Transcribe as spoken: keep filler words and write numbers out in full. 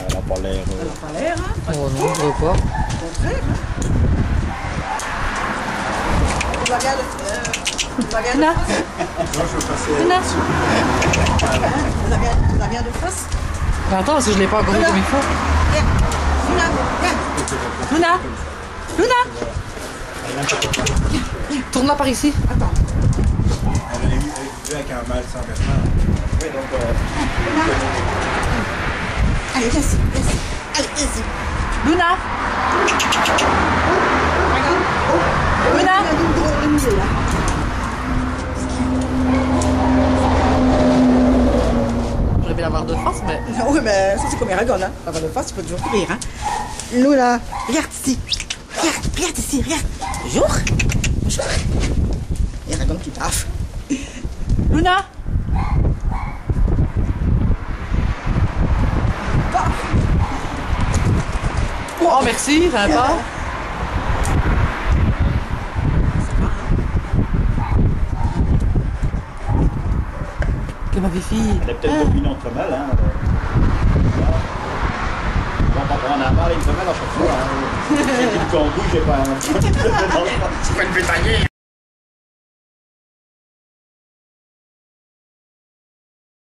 elle n'a pas l'air. Elle n'a pas l'air, hein? Oh non, je vois pas. Au contraire, hein? Tu la regardes, euh, tu la regardes de Luna. face? Non, je veux passer. Luna. Tu la regardes, tu la regardes de face? Mais attends, parce que je l'ai pas encore vu comme il faut. Regarde, Luna, regarde. Luna. Luna. Tourne-la par ici. Attends. Elle est vue avec un mâle sans personne. Oui, donc. Euh... Allez, viens ici, viens ici. Allez, viens ici. Luna. Regarde. Luna. Il y a une drôle de milieu, là. J'aurais bien l'avoir de face, mais. Oui, mais ça, c'est comme Eragon, hein. Avoir de face, tu peux toujours courir, hein. Luna, regarde ici. Regarde, regarde ici, regarde. Bonjour. Bonjour. Eragon qui baffe. Luna. Oh, merci, sympa. Que ma fille. Elle a peut-être combinée entre femelles, hein. On va prendre un mâle et une femelle à chaque fois. Hein. C'est une cambouille, j'ai pas. C'est pas une bétaillère.